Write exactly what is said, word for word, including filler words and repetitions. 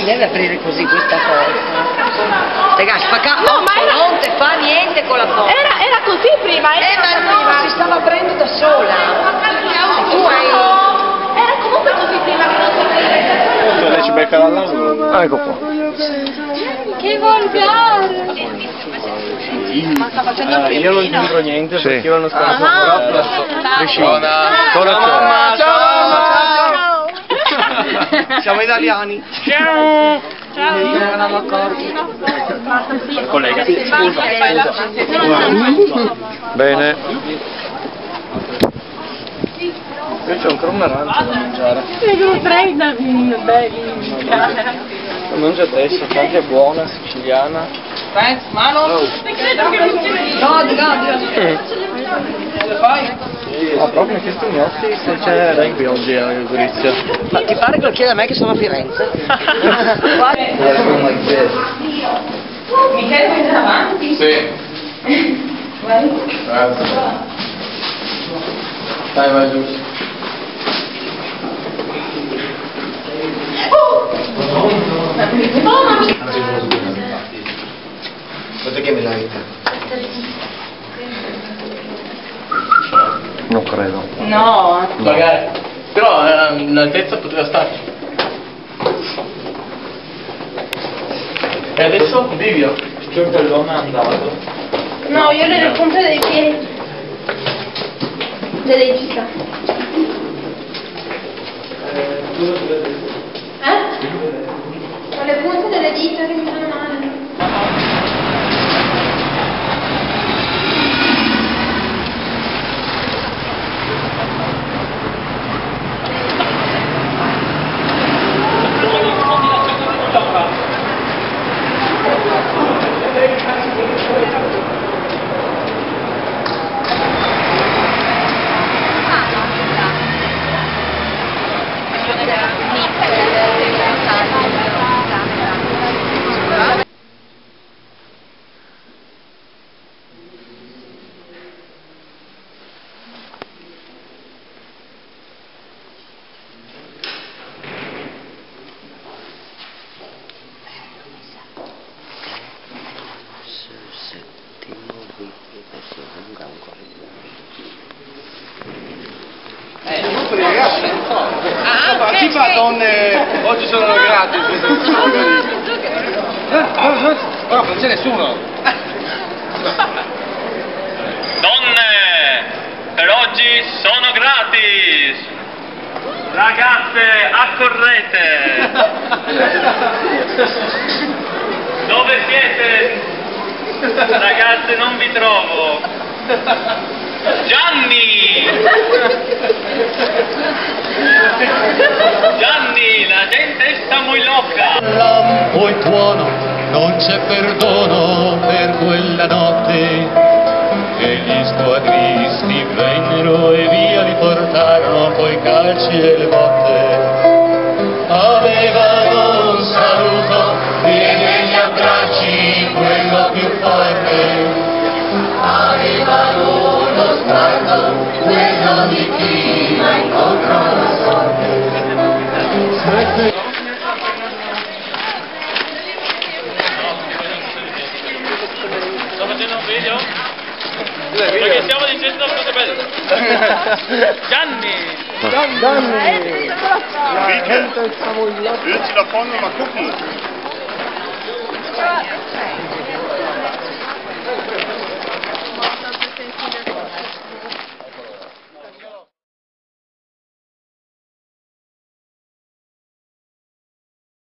deve aprire così questa porta. Raga, spacca, no, ma era... non te fa niente con la porta. Era, era così prima, eh, ma no, prima. Si stava aprendo da sola. E tu hai... Era comunque così prima che non si vede. Lei ci becca dal lavoro. Ah, ecco qua. Che volgare! Ma sta facendo eh, io non c'entro niente, sì. Perché io l'anno scorso ah, però ciao mamma, ciao mamma, ciao! Siamo italiani! Ciao! Ciao! Non eravamo accorti. Collega, scusa. Bene. Io c'ho ancora un arancio da mangiare. Io trenta belli. Mangia adesso, tanto è buona, siciliana. Thanks, mano. Oh. No, di là, di là. Le fai? Ah, proprio questi gnocchi se c'è rugby oggi a Gorizia. Ma ti pare che lo chiede a me che sono a Firenze? Michele, vuoi andare avanti? Sì. Grazie. Dai, vai giù. Aspetta che me la vita. Non credo. No. Magari. Però l'altezza poteva starci. E adesso Vivio. C'è un pallone andato. No, io nelle punte dei piedi. Delle dita. Eh? Con le punte delle dita che mi fanno male. Eh, il gruppo di ragazzi ah, partecipa con eh, oggi sono gratis. No, non c'è nessuno. Donne, per oggi sono gratis. Ragazze, accorrete. Dove siete? Ragazze, non vi trovo. Gianni! Gianni, la gente sta muy loca! Lampo il tuono, non c'è perdono per quella notte. E gli squadristi vennero e via li portarono coi calci e le botte. Avevano un saluto e degli abbracci, quello più forte. Avevano uno sguardo, quello di chi la incontrò la sorte. Sto facendo un video? Perché stiamo dicendo cose belle. Gianni! Gianni! La gente sta Willst du davon nochmal gucken?